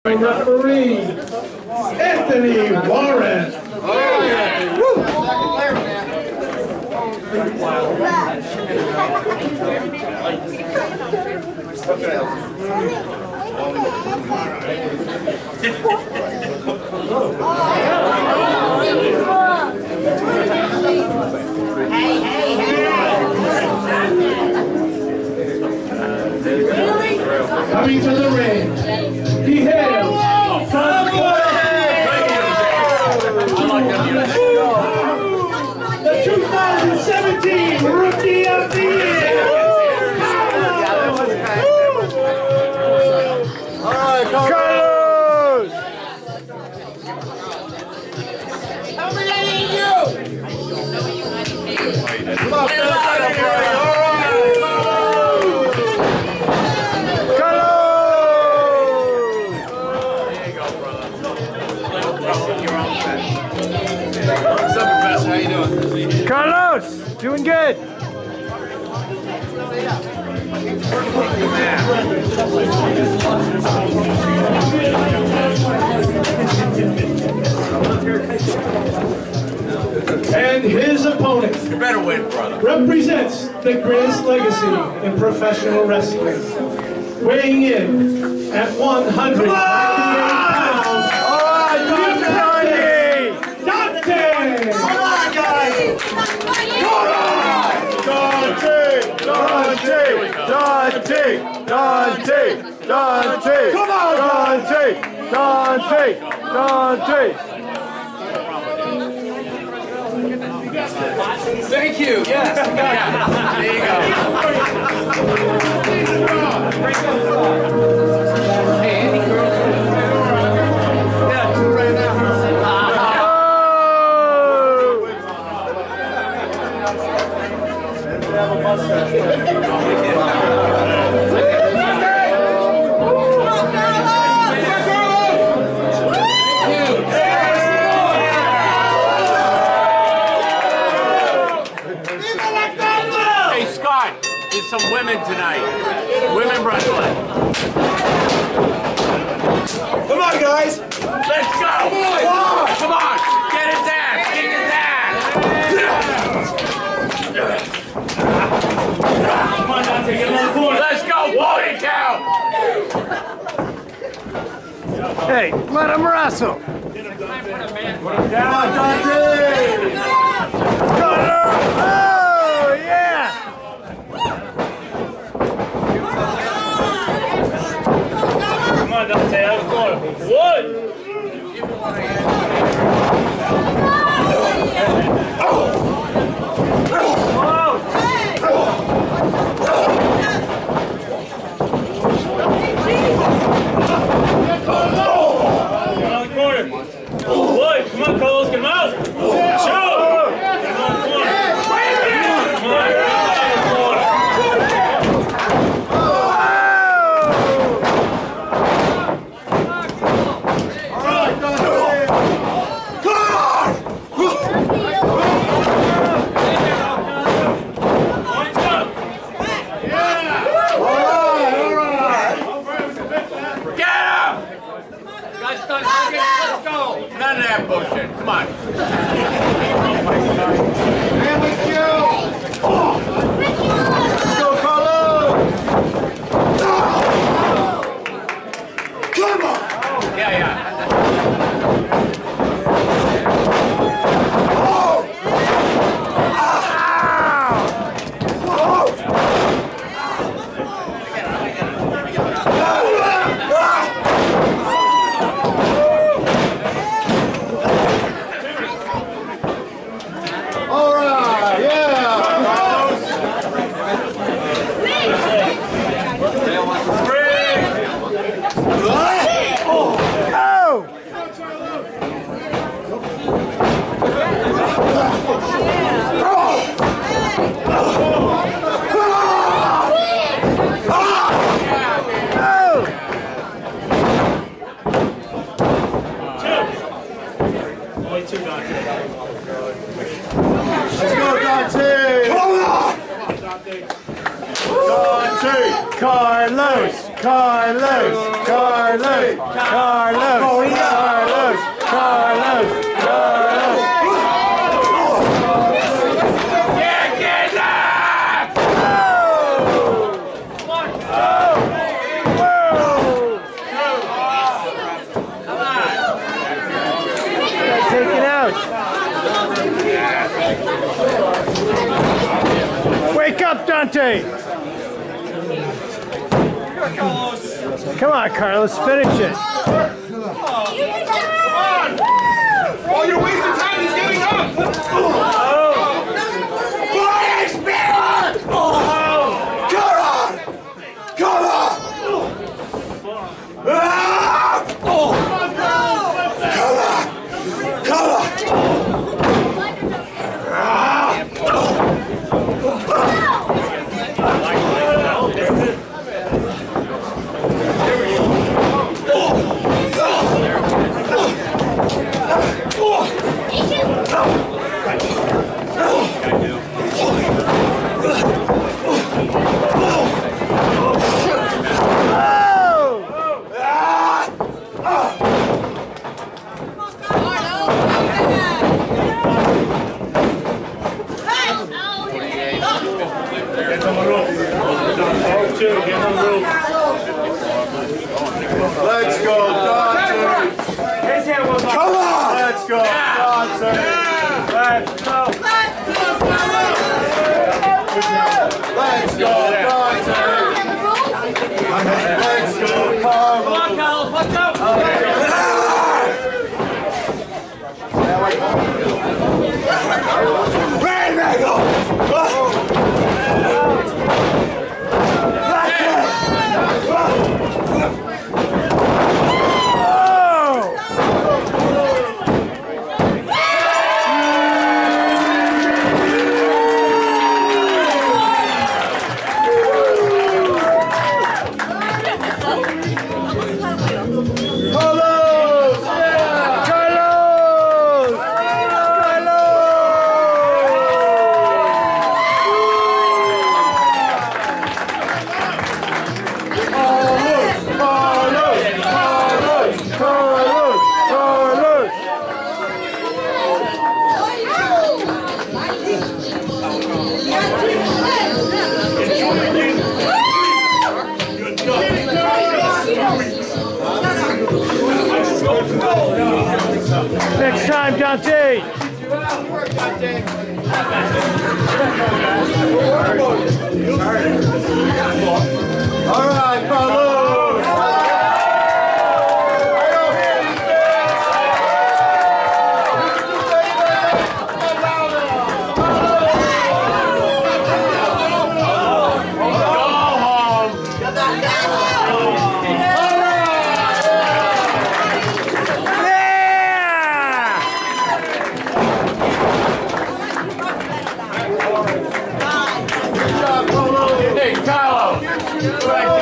Referee, Anthony Warren. Coming to the ring, he hails from the 2017 Rookie of the Year. Carlos! How many need you? Come on, get out of here. What's up, Professor? How you doing? Carlos! Doing good! And his opponent You better win, brother. represents the greatest legacy in professional wrestling. Weighing in at 198 pounds, Dante! Come on, guys. Dante! Come on, Dante! Thank you. Yes. There you go. Hey, Andy, girl. Yeah, right now. Hey, Scott, there's some women tonight. Women wrestling. Come on, guys. Let's go, boys. Come on. Get it down. Get it down. Come on, Dante. Get another corner. Let's go, body count. Hey, let him wrestle! Down, Dante. Oh, yeah! Come on, Dante, out of the corner. One! Come on, Carlos, get him out! Shoot! Come on, corner. Come on, corner. None of that bullshit. Come on. And with you. Let's go, Carlos. Come on. Yeah. All right, yeah. Only two, Dante. Let's go, Dante. Come on. Dante. Dante! Carlos! Carlos! Carlos! Carlos! Carlos! Carlos! Carlos! Taken out. Wake up, Dante! Come on, Carlos, finish it. Oh, you're wasting time. He's getting up. Flying Spirit! Come on! Come on! Come on! Let's go, Dante! Come on! Let's go, Dante! Let's go! Let's go, Dante! Let's go, Carlos! Come on, Carlos, let's go! Rainmaker! Next time, Dante! All right, Carlos! Hey, Carlos!